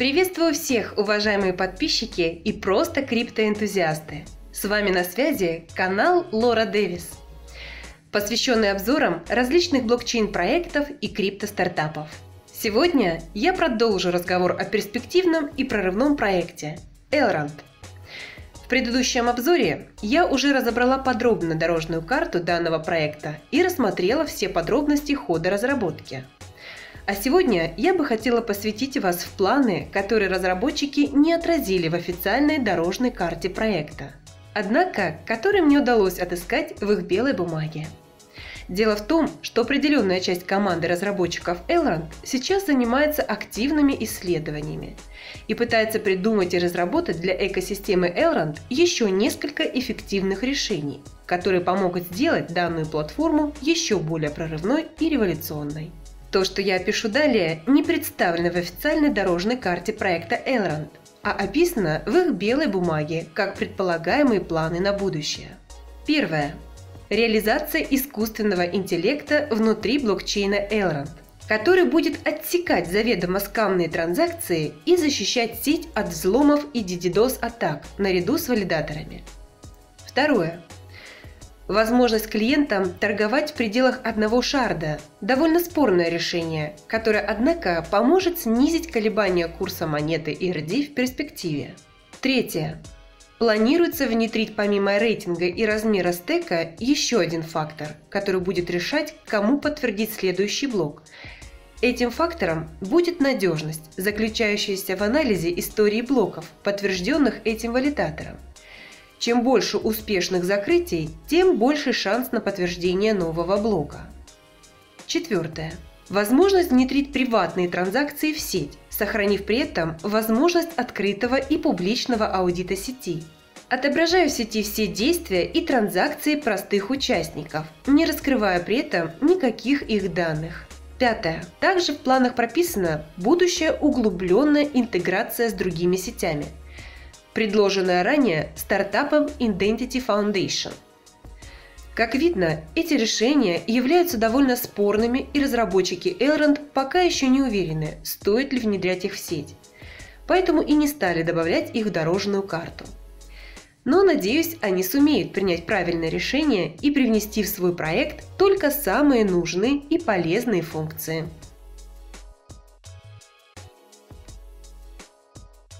Приветствую всех, уважаемые подписчики и просто криптоэнтузиасты. С вами на связи канал Лора Дэвис, посвященный обзорам различных блокчейн-проектов и крипто-стартапов. Сегодня я продолжу разговор о перспективном и прорывном проекте Elrond. В предыдущем обзоре я уже разобрала подробно дорожную карту данного проекта и рассмотрела все подробности хода разработки. А сегодня я бы хотела посвятить вас в планы, которые разработчики не отразили в официальной дорожной карте проекта, однако которые мне удалось отыскать в их белой бумаге. Дело в том, что определенная часть команды разработчиков Elrond сейчас занимается активными исследованиями и пытается придумать и разработать для экосистемы Elrond еще несколько эффективных решений, которые помогут сделать данную платформу еще более прорывной и революционной. То, что я опишу далее, не представлено в официальной дорожной карте проекта Elrond, а описано в их белой бумаге как предполагаемые планы на будущее. Первое. Реализация искусственного интеллекта внутри блокчейна Elrond, который будет отсекать заведомо скамные транзакции и защищать сеть от взломов и DDoS-атак наряду с валидаторами. Второе. Возможность клиентам торговать в пределах одного шарда – довольно спорное решение, которое, однако, поможет снизить колебания курса монеты ERD в перспективе. Третье. Планируется внедрить помимо рейтинга и размера стека еще один фактор, который будет решать, кому подтвердить следующий блок. Этим фактором будет надежность, заключающаяся в анализе истории блоков, подтвержденных этим валидатором. Чем больше успешных закрытий, тем больше шанс на подтверждение нового блока. Четвертое. Возможность внедрить приватные транзакции в сеть, сохранив при этом возможность открытого и публичного аудита сети, отображая в сети все действия и транзакции простых участников, не раскрывая при этом никаких их данных. Пятое. Также в планах прописана будущая углубленная интеграция с другими сетями, предложенная ранее стартапом Identity Foundation. Как видно, эти решения являются довольно спорными, и разработчики Elrond пока еще не уверены, стоит ли внедрять их в сеть, поэтому и не стали добавлять их в дорожную карту. Но, надеюсь, они сумеют принять правильное решение и привнести в свой проект только самые нужные и полезные функции.